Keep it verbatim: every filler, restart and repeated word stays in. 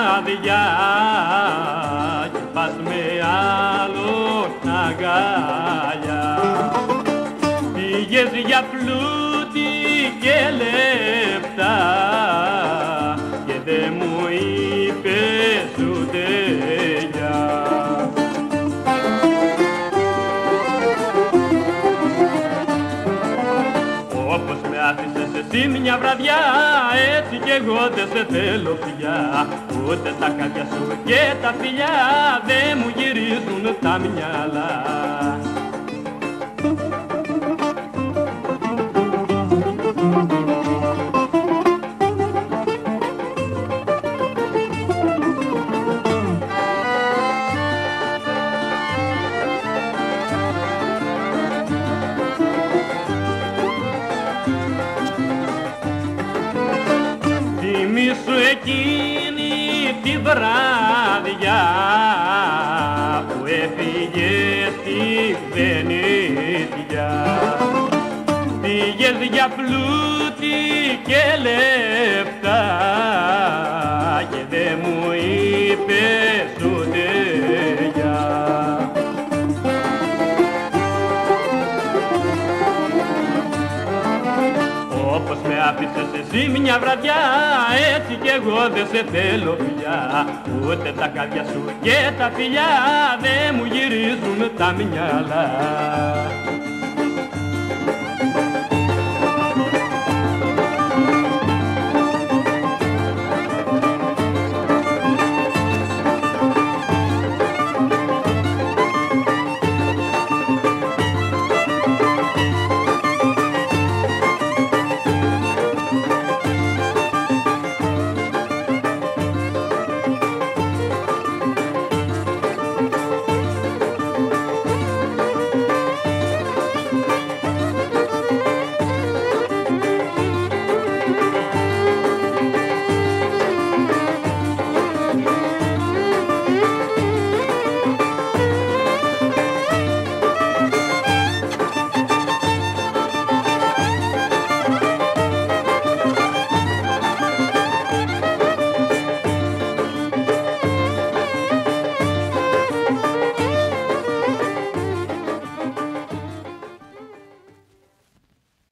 βράδια και πας με άλλον αγκάλια. Πήγες για πλούτη και λεπτά και δε μου είπες ούτε γεια. Όπως με άφησες εσύ μια βραδιά, έτσι κι εγώ δεν σε θέλω πια. Ούτε τα χάδια σου και τα φιλιά δεν μου γυρίζουν τα μυαλά. Θυμήσου εκείνη τη βράδια που έφυγες στη Βενίτια. Πήγες για πλούτη και λεπτά και δε μου είπες ούτε γεια. Όπως με άφησες εσύ μια βραδιά, έτσι κι εγώ δεν σε θέλω πια. Ούτε τα χάδια σου και τα φιλιά δεν μου γυρίζουν τα μυαλά.